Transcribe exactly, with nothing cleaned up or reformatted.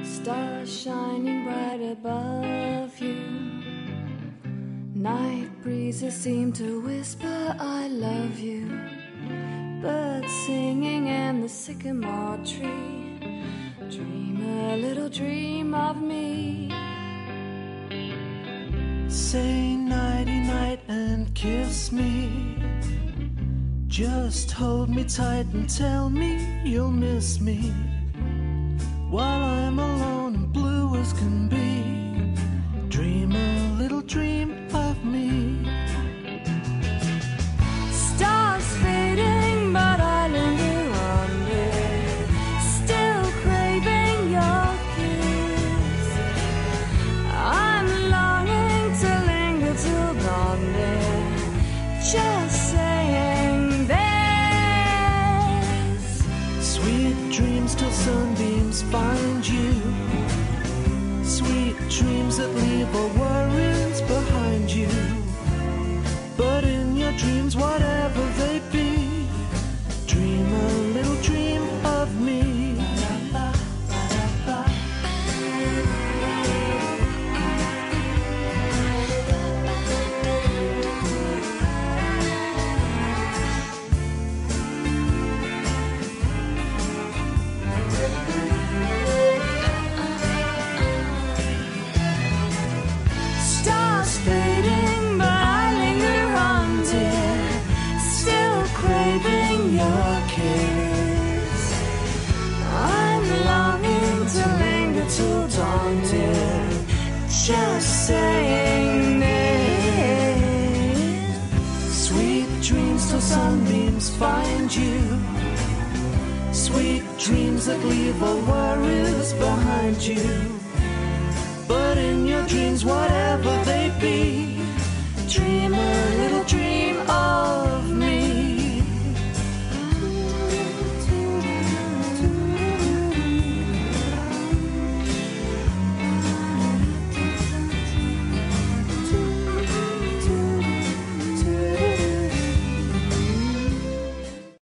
Stars shining bright above you. Night breezes seem to whisper I love you. Birds singing in the sycamore tree. Dream a little dream of me. Say nighty night and kiss me. Just hold me tight and tell me you'll miss me while I'm alone and blue as can be. Dream a little dream of me. Stars fading, but I linger on there, still craving your kiss. I'm longing to linger till dawn there, just saying this. Sweet dreams till sunbeams find you. Sweet dreams that leave all worries behind you. But in your dreams, whatever they be, dream a little dream of me. Stars fading, but I linger on, dear, still craving your kiss. I'm longing to linger till dawn, dear, just saying this. Sweet dreams till sunbeams find you. Sweet dreams that leave all worries behind you. But in your dreams, whatever they be,